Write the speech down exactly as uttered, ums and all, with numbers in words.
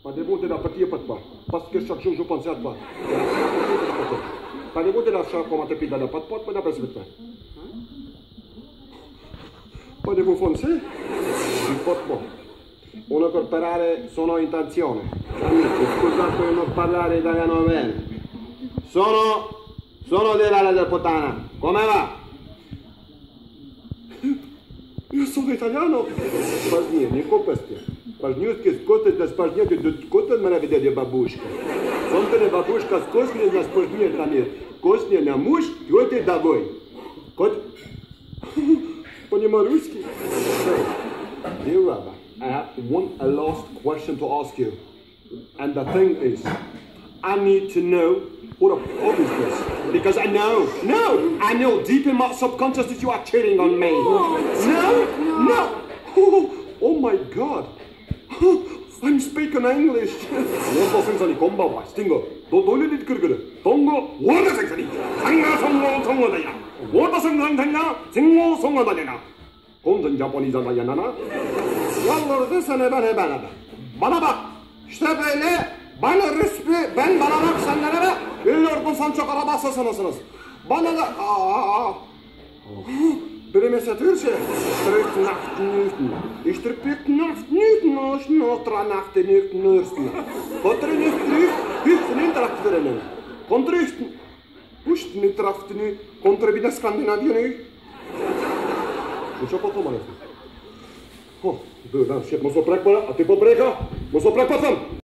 Pas de monter la partie, pas de pas. Parce que chaque jour, je pensais à toi. Pas de monter la chambre pour m'attraper dans la patte, pas de pas de pas. Pas de vous foncer? Il faut pas. Uno per parare sono in tensione. Amici, scusate per non parlare italiano bene. Sono... sono dell'area del Potana. Come va? Io sono italiano. Spagnier, не копасти. Спажнюшки с коты для спажнюшки, тут коты мене веде де бабушка. Сонте не бабушка с косни на спажнюшки там є. Косни на муж, тёте давай. Кот... Понимаю русский? Dear Rabbi, I have one a last question to ask you. And the thing is, I need to know what a pub is this. Because I know, no, I know deep in my subconscious that you are cheating on me. No, no, no. Oh, oh my God. I'm speaking English. What 생선이 건바와 스팅거. 너 놀리는 그르그르. 동거 what 생선이. 상가 성공 성공다야. what 생선 생나 생모 성공다냐. Kondan Japonizadan yanana. Yalvardı sana ben ben ben. Bana bak. İşte böyle bana resmi ben bana bak sen nereye? Biliyordun sen çok araba sasınasınız. Bana da aa. Bilmese Türkçe. Trükt nacht nüchten. Ich trükt nacht nüchten. Ich notra nacht nüchten nüchten. Kontra nüchten nüchten interaktörenen. Kontra nüchten. Nüchten interaktörenen. Kontra bir de Skandinavien. Ничего потом, Алексей. О, да, да, щет, мы сопрек, а ты попрека, мы сопрек потом.